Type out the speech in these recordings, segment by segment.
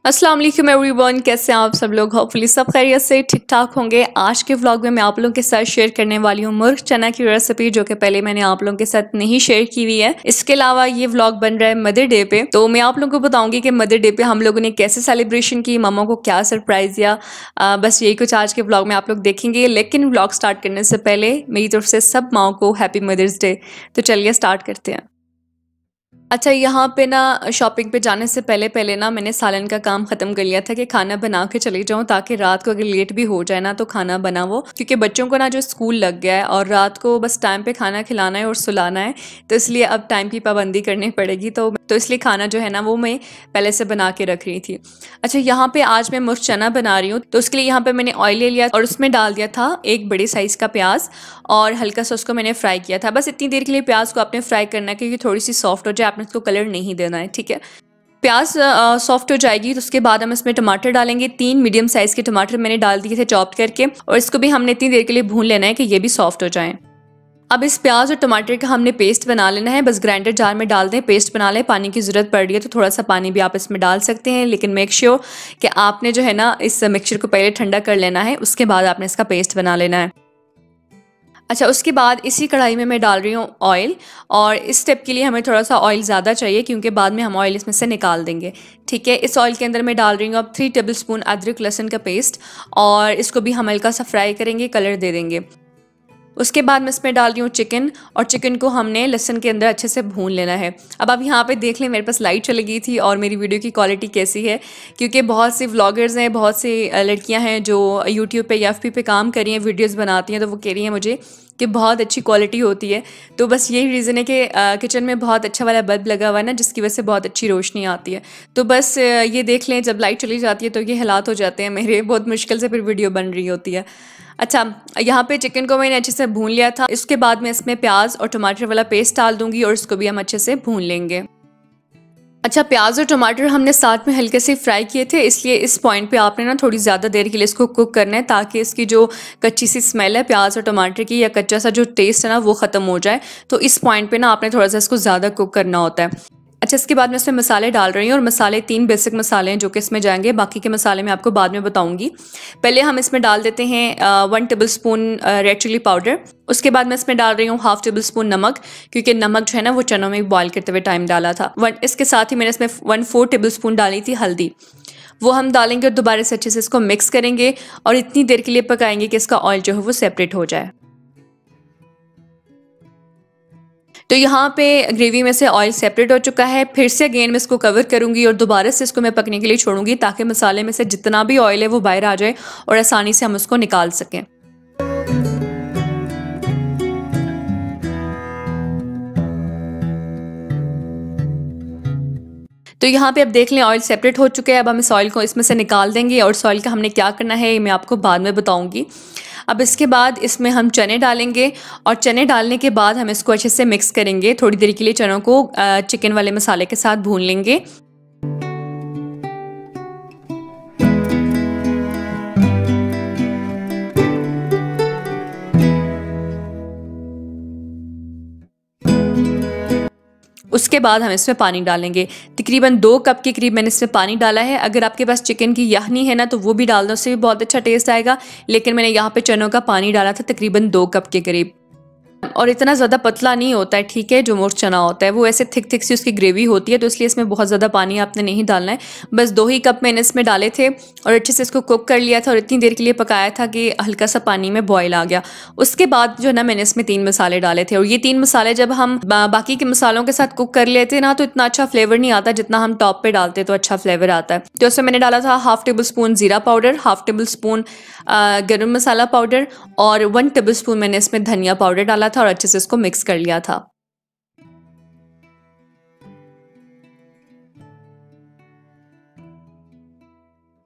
अस्सलाम वालेकुम एवरीवन, कैसे हैं आप सब लोग। होपफुली सब खैरियत से ठीक ठाक होंगे। आज के व्लॉग में मैं आप लोगों के साथ शेयर करने वाली हूँ मुर्ग चना की रेसिपी, जो कि पहले मैंने आप लोगों के साथ नहीं शेयर की हुई है। इसके अलावा ये व्लॉग बन रहा है मदर डे पे, तो मैं आप लोगों को बताऊंगी कि मदर डे पे हम लोगों ने कैसे सेलिब्रेशन की, मम्मा को क्या सरप्राइज दिया। बस यही कुछ आज के व्लॉग में आप लोग देखेंगे। लेकिन व्लॉग स्टार्ट करने से पहले मेरी तरफ से सब माओ को हैप्पी मदर्स डे। तो चलिए स्टार्ट करते हैं। अच्छा, यहाँ पे ना शॉपिंग पे जाने से पहले पहले ना मैंने सालन का काम ख़त्म कर लिया था कि खाना बना के चली जाऊँ, ताकि रात को अगर लेट भी हो जाए ना तो खाना बना वो, क्योंकि बच्चों को ना जो स्कूल लग गया है और रात को बस टाइम पे खाना खिलाना है और सुलाना है, तो इसलिए अब टाइम की पाबंदी करनी पड़ेगी। तो इसलिए खाना जो है ना वो मैं पहले से बना के रख रही थी। अच्छा, यहाँ पे आज मैं मुर्ग चना बना रही हूँ, तो उसके लिए यहाँ पे मैंने ऑयल ले लिया और उसमें डाल दिया था एक बड़े साइज़ का प्याज और हल्का सा उसको मैंने फ्राई किया था। बस इतनी देर के लिए प्याज को आपने फ्राई करना है क्योंकि थोड़ी सी सॉफ्ट हो जाए, आपने उसको कलर नहीं देना है, ठीक है। प्याज सॉफ्ट हो जाएगी तो उसके बाद हम इसमें टमाटर डालेंगे। 3 मीडियम साइज़ के टमाटर मैंने डाल दिए थे चॉप करके, और इसको भी हमने इतनी देर के लिए भून लेना है कि ये भी सॉफ्ट हो जाएं। अब इस प्याज और टमाटर का हमने पेस्ट बना लेना है। बस ग्राइंडर जार में डाल दें, पेस्ट बना लें। पानी की ज़रूरत पड़ रही है तो थोड़ा सा पानी भी आप इसमें डाल सकते हैं, लेकिन मेक श्योर कि आपने जो है ना इस मिक्सचर को पहले ठंडा कर लेना है, उसके बाद आपने इसका पेस्ट बना लेना है। अच्छा, उसके बाद इसी कढ़ाई में मैं डाल रही हूँ ऑयल, और इस स्टेप के लिए हमें थोड़ा सा ऑयल ज़्यादा चाहिए क्योंकि बाद में हम ऑयल इसमें से निकाल देंगे, ठीक है। इस ऑयल के अंदर मैं डाल रही हूँ अब 3 टेबल स्पून अदरक लहसुन का पेस्ट, और इसको भी हम हल्का सा फ्राई करेंगे, कलर दे देंगे। उसके बाद मैं इसमें डाल रही हूँ चिकन, और चिकन को हमने लहसुन के अंदर अच्छे से भून लेना है। अब आप यहाँ पे देख लें, मेरे पास लाइट चली गई थी और मेरी वीडियो की क्वालिटी कैसी है, क्योंकि बहुत सी व्लॉगर्स हैं, बहुत सी लड़कियाँ हैं जो यूट्यूब पे या एफपी पे काम कर रही हैं, वीडियोज़ बनाती हैं, तो वो कह रही हैं मुझे कि बहुत अच्छी क्वालिटी होती है। तो बस यही रीज़न है कि किचन में बहुत अच्छा वाला बल्ब लगा हुआ है ना, जिसकी वजह से बहुत अच्छी रोशनी आती है। तो बस ये देख लें, जब लाइट चली जाती है तो ये हालात हो जाते हैं मेरे, बहुत मुश्किल से फिर वीडियो बन रही होती है। अच्छा, यहाँ पे चिकन को मैंने अच्छे से भून लिया था। इसके बाद मैं इसमें प्याज और टमाटर वाला पेस्ट डाल दूंगी और इसको भी हम अच्छे से भून लेंगे। अच्छा, प्याज और टमाटर हमने साथ में हल्के से फ्राई किए थे, इसलिए इस पॉइंट पे आपने ना थोड़ी ज़्यादा देर के लिए इसको कुक करना है, ताकि इसकी जो कच्ची सी स्मेल है प्याज और टमाटर की, या कच्चा सा जो टेस्ट है ना वो ख़त्म हो जाए। तो इस पॉइंट पे ना आपने थोड़ा सा इसको ज़्यादा कुक करना होता है। अच्छा, इसके बाद मैं इसमें मसाले डाल रही हूँ, और मसाले 3 बेसिक मसाले हैं जो कि इसमें जाएंगे, बाकी के मसाले मैं आपको बाद में बताऊंगी। पहले हम इसमें डाल देते हैं 1 tablespoon red chilli powder. उसके बाद मैं इसमें डाल रही हूँ 1/2 टेबल स्पून नमक, क्योंकि नमक जो है ना वो चनों में बॉयल करते हुए टाइम डाला था। इसके साथ ही मैंने इसमें 1/4 टेबल स्पून डाली थी हल्दी, वो हम डालेंगे और दोबारा से अच्छे से इसको मिक्स करेंगे और इतनी देर के लिए पकाएंगे कि इसका ऑयल जो है वो सेपरेट हो जाए। तो यहाँ पे ग्रेवी में से ऑयल सेपरेट हो चुका है। फिर से अगेन मैं इसको कवर करूँगी और दोबारा से इसको मैं पकने के लिए छोड़ूंगी, ताकि मसाले में से जितना भी ऑयल है वो बाहर आ जाए और आसानी से हम उसको निकाल सकें। तो यहाँ पे अब देख लें ऑयल सेपरेट हो चुके हैं। अब हम इस ऑयल को इसमें से निकाल देंगे, और इस ऑयल का हमने क्या करना है ये मैं आपको बाद में बताऊंगी। अब इसके बाद इसमें हम चने डालेंगे, और चने डालने के बाद हम इसको अच्छे से मिक्स करेंगे। थोड़ी देर के लिए चनों को चिकन वाले मसाले के साथ भून लेंगे। उसके बाद हम इसमें पानी डालेंगे। तकरीबन 2 कप के करीब मैंने इसमें पानी डाला है। अगर आपके पास चिकन की यखनी है ना तो वो भी डाल दो, उससे भी बहुत अच्छा टेस्ट आएगा, लेकिन मैंने यहाँ पे चनों का पानी डाला था तकरीबन 2 कप के करीब। और इतना ज़्यादा पतला नहीं होता है, ठीक है। जो मुर्ग चना होता है वो ऐसे थिक थिक सी उसकी ग्रेवी होती है, तो इसलिए इसमें बहुत ज़्यादा पानी आपने नहीं डालना है। बस 2 ही कप मैंने इसमें डाले थे और अच्छे से इसको कुक कर लिया था, और इतनी देर के लिए पकाया था कि हल्का सा पानी में बॉयल आ गया। उसके बाद जो है ना मैंने इसमें 3 मसाले डाले थे, और ये 3 मसाले जब हम बाकी के मसालों के साथ कुक कर लेते ना तो इतना अच्छा फ्लेवर नहीं आता जितना हम टॉप पे डालते तो अच्छा फ्लेवर आता है। तो उसमें मैंने डाला था 1/2 टेबल स्पून ज़ीरा पाउडर, 1/2 टेबल स्पून गरम मसाला पाउडर, और 1 टेबल स्पून मैंने इसमें धनिया पाउडर डाला था, और अच्छे से इसको मिक्स कर लिया था।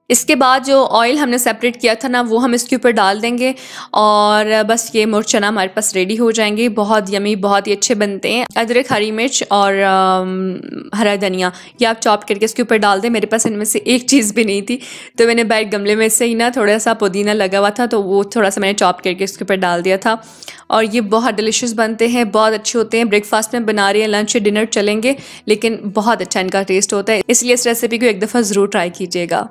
इसके बाद जो ऑयल हमने सेपरेट किया था ना वो हम इसके ऊपर डाल देंगे और बस ये मुर्ग चना हमारे पास रेडी हो जाएंगे। बहुत यमी, बहुत ही अच्छे बनते हैं। अदरक, हरी मिर्च और हरा धनिया ये आप चॉप करके इसके ऊपर डाल दें। मेरे पास इनमें से एक चीज़ भी नहीं थी तो मैंने बैग गमले में से ही ना थोड़ा सा पुदीना लगा हुआ था तो वो थोड़ा सा मैंने चॉप करके इसके ऊपर डाल दिया था। और ये बहुत डिलीशियस बनते हैं, बहुत अच्छे होते हैं। ब्रेकफास्ट में बना रही हैं, लंच डिनर चलेंगे, लेकिन बहुत अच्छा इनका टेस्ट होता है। इसलिए इस रेसिपी को एक दफ़ा ज़रूर ट्राई कीजिएगा।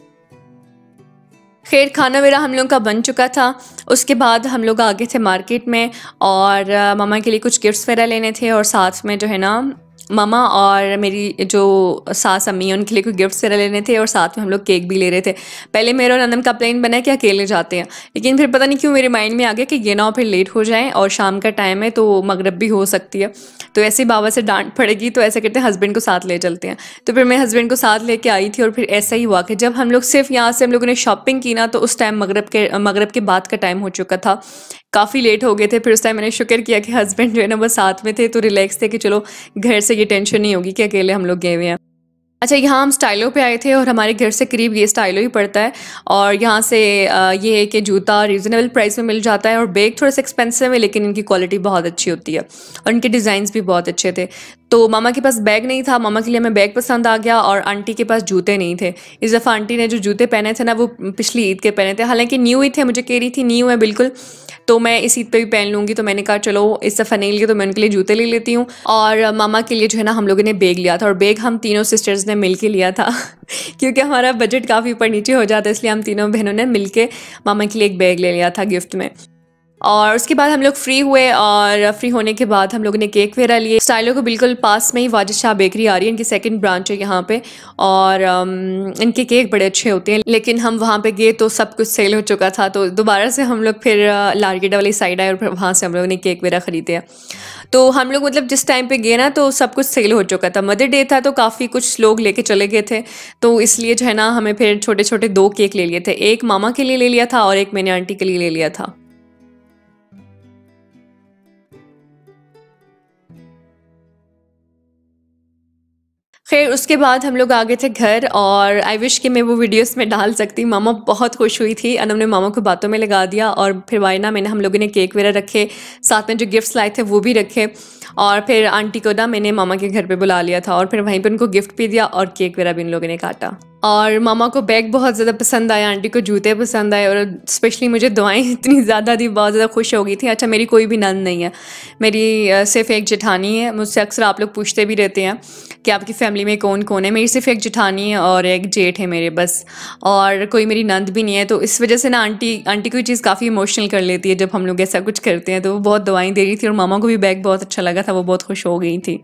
खैर, खाना मेरा हम लोग का बन चुका था। उसके बाद हम लोग आगे थे मार्केट में और मामा के लिए कुछ गिफ्ट्स वगैरह लेने थे और साथ में जो है ना मामा और मेरी जो सास अम्मी है उनके लिए कुछ गिफ्ट्स वगैरह लेने थे और साथ में हम लोग केक भी ले रहे थे। पहले मेरा और नंदन का प्लान बना कि अकेले जाते हैं, लेकिन फिर पता नहीं क्यों मेरे माइंड में आ गया कि ये ना फिर लेट हो जाए और शाम का टाइम है तो मगरिब भी हो सकती है, तो ऐसे बाबा से डांट पड़ेगी, तो ऐसे करते हैं हस्बैंड को साथ ले चलते हैं। तो फिर मैं हस्बैंड को साथ लेके आई थी और फिर ऐसा ही हुआ कि जब हम लोग सिर्फ यहाँ से हम लोगों ने शॉपिंग की ना तो उस टाइम मगरिब के बाद का टाइम हो चुका था, काफ़ी लेट हो गए थे। फिर उस टाइम मैंने शुक्र किया कि हस्बैंड जो है ना वो साथ में थे तो रिलैक्स थे कि चलो घर से ये टेंशन नहीं होगी कि अकेले हम लोग गए हुए हैं। अच्छा, यहाँ हम स्टाइलो पे आए थे और हमारे घर से करीब ये स्टाइलो ही पड़ता है और यहाँ से ये है कि जूता रीज़नेबल प्राइस में मिल जाता है और बैग थोड़ा सा एक्सपेंसिव है लेकिन इनकी क्वालिटी बहुत अच्छी होती है और इनके डिज़ाइंस भी बहुत अच्छे थे। तो मामा के पास बैग नहीं था, मामा के लिए हमें बैग पसंद आ गया और आंटी के पास जूते नहीं थे। इस दफ़ा आंटी ने जो जूते पहने थे ना वो पिछली ईद के पहने थे, हालांकि न्यू ही थे, मुझे कह रही थी न्यू है बिल्कुल, तो मैं इस ईद पे भी पहन लूँगी। तो मैंने कहा चलो इस दफ़ा नहीं लिए तो मैं उनके लिए जूते ले लेती हूँ और मामा के लिए जो है ना हम लोगों ने बैग लिया था और बैग हम तीनों सिस्टर्स ने मिल के लिया था क्योंकि हमारा बजट काफ़ी ऊपर नीचे हो जाता है, इसलिए हम तीनों बहनों ने मिल के मामा के लिए एक बैग ले लिया था गिफ्ट में। और उसके बाद हम लोग फ्री हुए और फ्री होने के बाद हम लोगों ने केक वगैरह लिए। स्टाइलो को बिल्कुल पास में ही वाजिद शाह बेकरी आ रही है, इनकी सेकंड ब्रांच है यहाँ पे और इनके केक बड़े अच्छे होते हैं, लेकिन हम वहाँ पे गए तो सब कुछ सेल हो चुका था तो दोबारा से हम लोग फिर लारगेटा वाली साइड आए और फिर वहाँ से हम लोगों ने केक वगैरह ख़रीदे। तो हम लोग मतलब जिस टाइम पे गए ना तो सब कुछ सेल हो चुका था, मदर डे था तो काफ़ी कुछ लोग लेके चले गए थे, तो इसलिए जो है ना हमें फिर छोटे छोटे 2 केक ले लिए थे। एक मामा के लिए ले लिया था और एक मैंने आंटी के लिए ले लिया था। खैर, उसके बाद हम लोग आ गए थे घर और आई विश कि मैं वो वीडियोस में डाल सकती। मामा बहुत खुश हुई थी, अनम ने मामा को बातों में लगा दिया और फिर वाइना मैंने हम लोगों ने केक वगैरह रखे, साथ में जो गिफ्ट्स लाए थे वो भी रखे और फिर आंटी को ना मैंने मामा के घर पे बुला लिया था और फिर वहीं पे उनको गिफ्ट भी दिया और केक वगैरह भी इन लोगों ने काटा। और मामा को बैग बहुत ज़्यादा पसंद आया, आंटी को जूते पसंद आए और स्पेशली मुझे दुआएं इतनी ज़्यादा दी, बहुत ज़्यादा खुश हो गई थी। अच्छा, मेरी कोई भी नंद नहीं है, मेरी सिर्फ एक जेठानी है। मुझसे अक्सर आप लोग पूछते भी रहते हैं कि आपकी फैमिली में कौन कौन है, मेरी सिर्फ एक जेठानी है और एक जेठ है मेरे बस, और कोई मेरी नंद भी नहीं है। तो इस वजह से ना आंटी को ये चीज़ काफ़ी इमोशनल कर लेती है जब हम लोग ऐसा कुछ करते हैं, तो वो बहुत दुआएं दे रही थी और मामा को भी बैग बहुत अच्छा लगा था, वो बहुत खुश हो गई थी।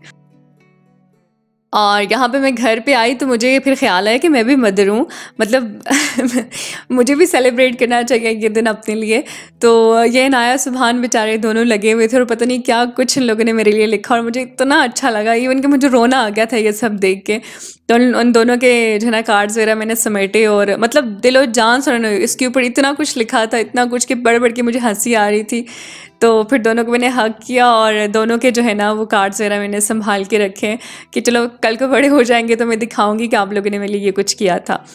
और यहाँ पे मैं घर पे आई तो मुझे फिर ख्याल आया कि मैं भी मदर हूँ, मतलब मुझे भी सेलिब्रेट करना चाहिए ये दिन अपने लिए। तो ये नाया सुभान बेचारे दोनों लगे हुए थे और पता नहीं क्या कुछ इन लोगों ने मेरे लिए लिखा और मुझे इतना अच्छा लगा, इवन कि मुझे रोना आ गया था ये सब देख के। तो उन दोनों के जो है ना कार्ड्स वगैरह मैंने समेटे और मतलब दिलो जान से उन्होंने इसके ऊपर इतना कुछ लिखा था, इतना कुछ कि बढ़ बढ़ के मुझे हंसी आ रही थी। तो फिर दोनों को मैंने हक किया और दोनों के जो है ना वो कार्ड्स वगैरह मैंने संभाल के रखे कि चलो कल को बड़े हो जाएंगे तो मैं दिखाऊंगी कि आप लोगों ने मेरे लिए ये कुछ किया था।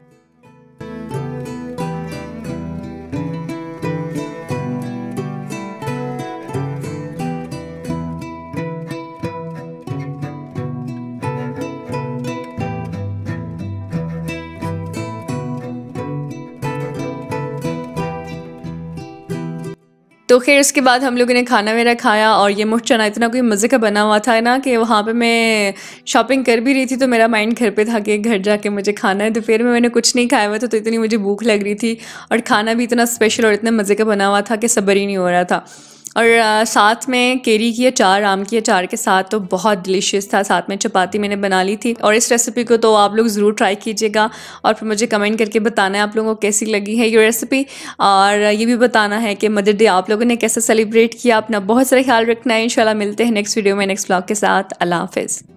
तो खैर उसके बाद हम लोगों ने खाना वगैरह खाया और ये मुर्ग चना इतना कोई मज़े का बना हुआ था ना कि वहाँ पे मैं शॉपिंग कर भी रही थी तो मेरा माइंड घर पे था कि घर जाके मुझे खाना है। दोपहर में मैंने कुछ नहीं खाया हुआ था तो इतनी मुझे भूख लग रही थी और खाना भी इतना स्पेशल और इतने मज़े का बना हुआ था कि सब्र ही नहीं हो रहा था। और साथ में केरी की अचार, आम की अचार के साथ तो बहुत डिलीशियस था। साथ में चपाती मैंने बना ली थी और इस रेसिपी को तो आप लोग ज़रूर ट्राई कीजिएगा और फिर मुझे कमेंट करके बताना है आप लोगों को कैसी लगी है ये रेसिपी, और ये भी बताना है कि मदर डे आप लोगों ने कैसे सेलिब्रेट किया। अपना बहुत सारा ख्याल रखना है। इंशाल्लाह मिलते हैं नेक्स्ट वीडियो में नेक्स्ट ब्लॉग के साथ। अल्लाह हाफिज़।